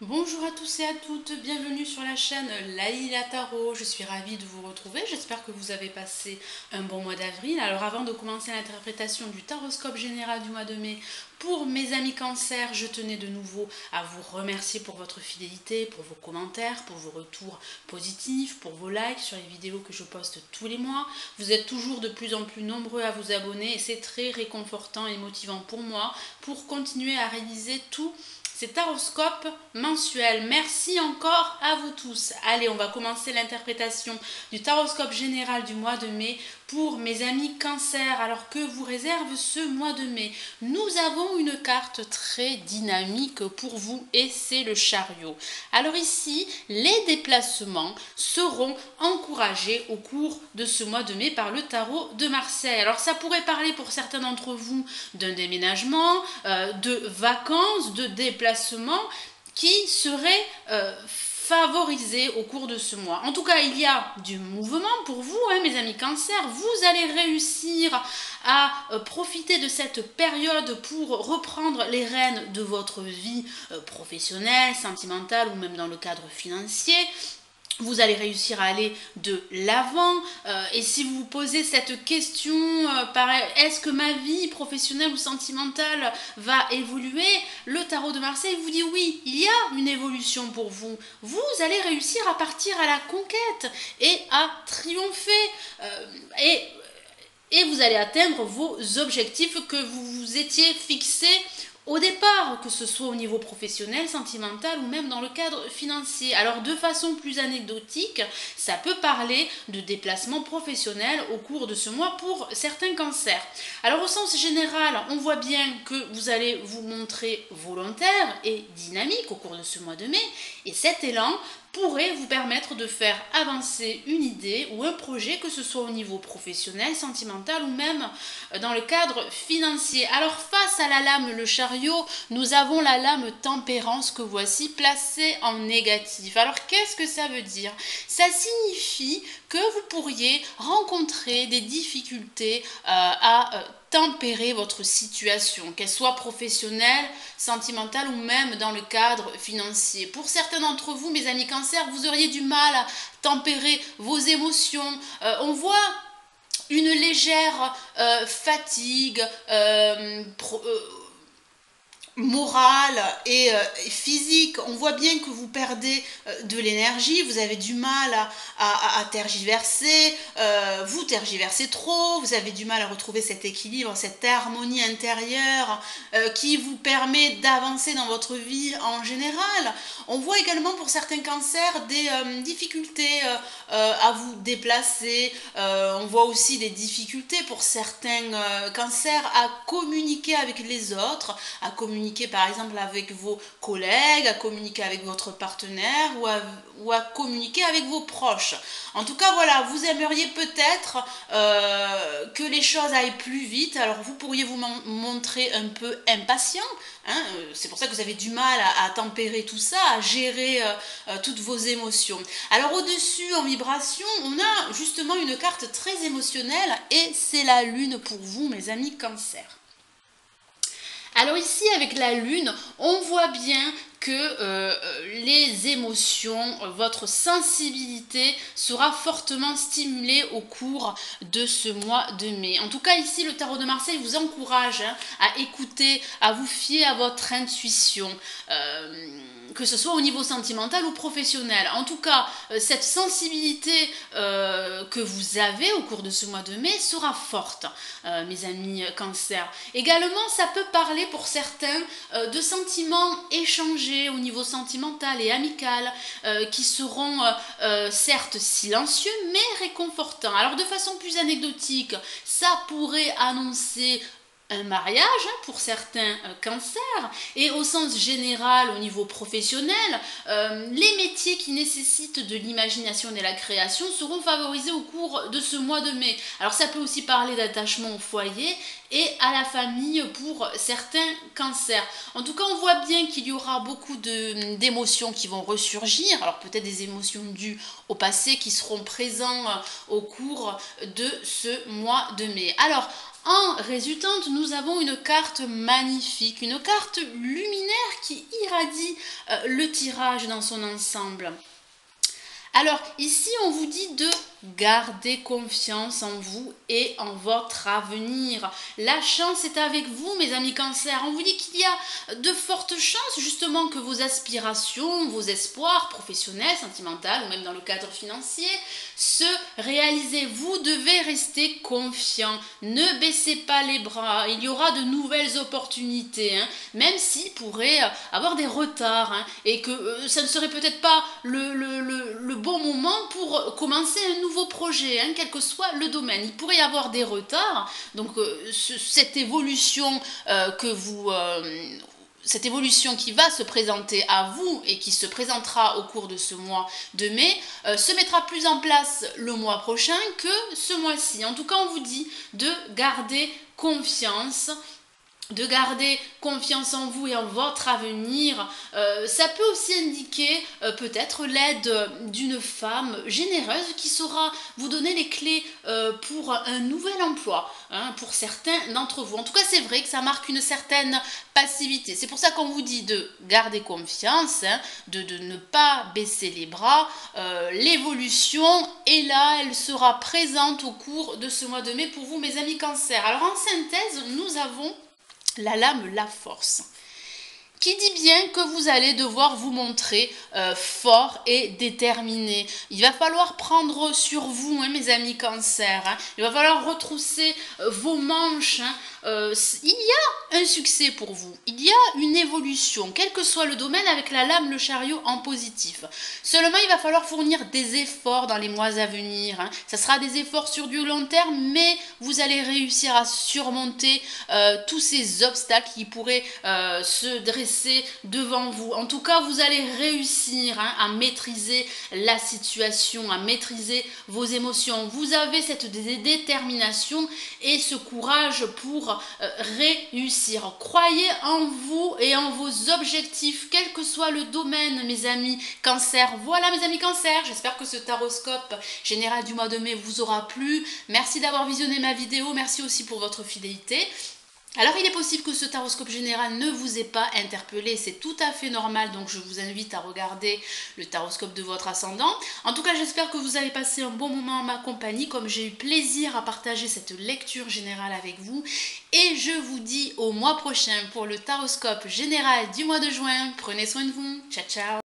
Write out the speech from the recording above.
Bonjour à tous et à toutes, bienvenue sur la chaîne Laïla Tarot. Je suis ravie de vous retrouver, j'espère que vous avez passé un bon mois d'avril. Alors avant de commencer l'interprétation du taroscope général du mois de mai pour mes amis cancer, je tenais de nouveau à vous remercier pour votre fidélité, pour vos commentaires, pour vos retours positifs, pour vos likes sur les vidéos que je poste tous les mois. Vous êtes toujours de plus en plus nombreux à vous abonner et c'est très réconfortant et motivant pour moi pour continuer à réaliser tout c'est taroscope mensuel. Merci encore à vous tous. Allez, on va commencer l'interprétation du taroscope général du mois de mai pour mes amis cancer. Alors que vous réserve ce mois de mai? Nous avons une carte très dynamique pour vous et c'est le chariot. Alors ici, les déplacements seront encouragés au cours de ce mois de mai par le tarot de Marseille. Alors ça pourrait parler pour certains d'entre vous d'un déménagement, de vacances, de déplacements qui seraient favorisés au cours de ce mois. En tout cas, il y a du mouvement pour vous, hein, mes amis cancer. Vous allez réussir à profiter de cette période pour reprendre les rênes de votre vie professionnelle, sentimentale ou même dans le cadre financier. Vous allez réussir à aller de l'avant. Et si vous vous posez cette question, est-ce que ma vie professionnelle ou sentimentale va évoluer? Le tarot de Marseille vous dit oui, il y a une évolution pour vous. Vous allez réussir à partir à la conquête et à triompher. Et vous allez atteindre vos objectifs que vous vous étiez fixés au départ, que ce soit au niveau professionnel, sentimental ou même dans le cadre financier. Alors de façon plus anecdotique, ça peut parler de déplacement professionnel au cours de ce mois pour certains cancers. Alors au sens général, on voit bien que vous allez vous montrer volontaire et dynamique au cours de ce mois de mai, et cet élan pourrait vous permettre de faire avancer une idée ou un projet, que ce soit au niveau professionnel, sentimental ou même dans le cadre financier. Alors face à la lame le chariot, nous avons la lame tempérance que voici placée en négatif. Alors qu'est-ce que ça veut dire? Ça signifie que vous pourriez rencontrer des difficultés à tempérer votre situation, qu'elle soit professionnelle, sentimentale ou même dans le cadre financier. Pour certains d'entre vous, mes amis cancer, vous auriez du mal à tempérer vos émotions. On voit une légère fatigue, morale et physique. On voit bien que vous perdez de l'énergie, vous avez du mal à tergiverser, vous tergiversez trop, vous avez du mal à retrouver cet équilibre, cette harmonie intérieure qui vous permet d'avancer dans votre vie en général. On voit également pour certains cancers des difficultés à vous déplacer, on voit aussi des difficultés pour certains cancers à communiquer avec les autres, à communiquer par exemple avec vos collègues, à communiquer avec votre partenaire ou à communiquer avec vos proches. En tout cas, voilà, vous aimeriez peut-être que les choses aillent plus vite. Alors vous pourriez vous montrer un peu impatient. Hein, c'est pour ça que vous avez du mal à tempérer tout ça, à gérer toutes vos émotions. Alors au-dessus, en vibration, on a justement une carte très émotionnelle et c'est la lune pour vous, mes amis cancer. Alors ici, avec la lune, on voit bien que les émotions, votre sensibilité sera fortement stimulée au cours de ce mois de mai. En tout cas, ici, le tarot de Marseille vous encourage à écouter, à vous fier à votre intuition. Que ce soit au niveau sentimental ou professionnel. En tout cas, cette sensibilité que vous avez au cours de ce mois de mai sera forte, mes amis cancer. Également, ça peut parler pour certains de sentiments échangés au niveau sentimental et amical qui seront certes silencieux mais réconfortants. Alors de façon plus anecdotique, ça pourrait annoncer un mariage pour certains cancers et au sens général au niveau professionnel, les métiers qui nécessitent de l'imagination et de la création seront favorisés au cours de ce mois de mai. Alors ça peut aussi parler d'attachement au foyer et à la famille pour certains cancers. En tout cas, on voit bien qu'il y aura beaucoup d'émotions qui vont ressurgir. Alors peut-être des émotions dues au passé qui seront présentes au cours de ce mois de mai. Alors, En résultante, nous avons une carte magnifique, une carte luminaire qui irradie le tirage dans son ensemble. Alors ici, on vous dit de garder confiance en vous et en votre avenir. La chance est avec vous, mes amis Cancer. On vous dit qu'il y a de fortes chances justement que vos aspirations, vos espoirs professionnels, sentimentaux ou même dans le cadre financier se réalisent. Vous devez rester confiant. Ne baissez pas les bras. Il y aura de nouvelles opportunités, hein, même s'il pourrait avoir des retards, hein, et que ça ne serait peut-être pas le bon moment pour commencer un nouveau projet, hein, quel que soit le domaine. Il pourrait y avoir des retards, donc cette évolution cette évolution qui va se présenter à vous et qui se présentera au cours de ce mois de mai se mettra plus en place le mois prochain que ce mois-ci. En tout cas, on vous dit de garder confiance en vous et en votre avenir. Ça peut aussi indiquer peut-être l'aide d'une femme généreuse qui saura vous donner les clés pour un nouvel emploi, hein, pour certains d'entre vous. En tout cas, c'est vrai que ça marque une certaine passivité. C'est pour ça qu'on vous dit de garder confiance, hein, de ne pas baisser les bras. L'évolution est là, elle sera présente au cours de ce mois de mai pour vous, mes amis Cancer. Alors en synthèse, nous avons la lame, la force, qui dit bien que vous allez devoir vous montrer fort et déterminé. Il va falloir prendre sur vous, hein, mes amis Cancer. Hein. Il va falloir retrousser vos manches. Hein. Il y a un succès pour vous. Il y a une évolution, quel que soit le domaine, avec la lame, le chariot en positif. Seulement, il va falloir fournir des efforts dans les mois à venir. Hein. Ça sera des efforts sur du long terme, mais vous allez réussir à surmonter tous ces obstacles qui pourraient se dresser devant vous. En tout cas, vous allez réussir, hein, à maîtriser la situation, à maîtriser vos émotions. Vous avez cette détermination et ce courage pour réussir. Croyez en vous et en vos objectifs, quel que soit le domaine, mes amis Cancer. Voilà, mes amis Cancer, j'espère que ce taroscope général du mois de mai vous aura plu. Merci d'avoir visionné ma vidéo, merci aussi pour votre fidélité. Alors il est possible que ce taroscope général ne vous ait pas interpellé, c'est tout à fait normal, donc je vous invite à regarder le taroscope de votre ascendant. En tout cas, j'espère que vous avez passé un bon moment en ma compagnie, comme j'ai eu plaisir à partager cette lecture générale avec vous. Et je vous dis au mois prochain pour le taroscope général du mois de juin. Prenez soin de vous, ciao ciao.